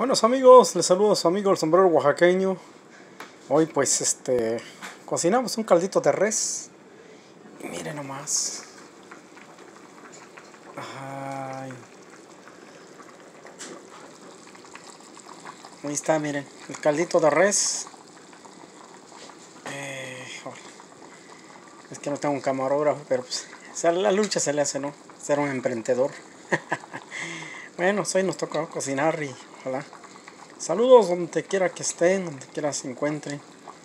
Buenos amigos, les saludo a su amigo el sombrero oaxaqueño. Hoy pues cocinamos un caldito de res. Y miren nomás. Ay. Ahí está, miren, el caldito de res. Es que no tengo un camarógrafo, pero pues la lucha se le hace, ¿no? Ser un emprendedor. Bueno, hoy nos toca cocinar y ojalá. Saludos donde quiera que estén, donde quiera se encuentren.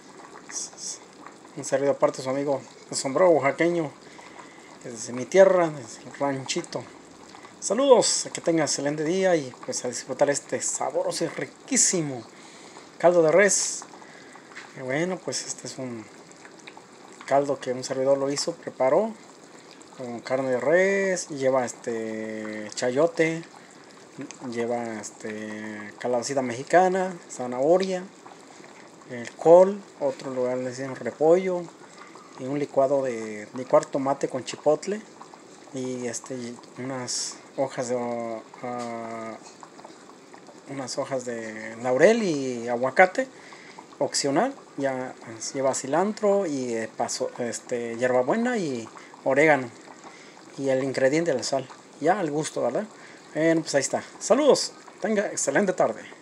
Un saludo aparte a su amigo el sombrero oaxaqueño, desde mi tierra, desde el ranchito. Saludos, que tengan excelente día y pues a disfrutar este sabroso y riquísimo caldo de res. Y bueno, pues este es un caldo que un servidor lo hizo, preparó con carne de res, lleva chayote, lleva calabacita mexicana, zanahoria, el col, otro lugar le decimos repollo, y un licuado de licuar tomate con chipotle y unas hojas de laurel y aguacate opcional. Ya lleva cilantro y hierbabuena y orégano y el ingrediente de la sal, ya al gusto, ¿verdad? Bueno, pues ahí está. Saludos, tenga excelente tarde.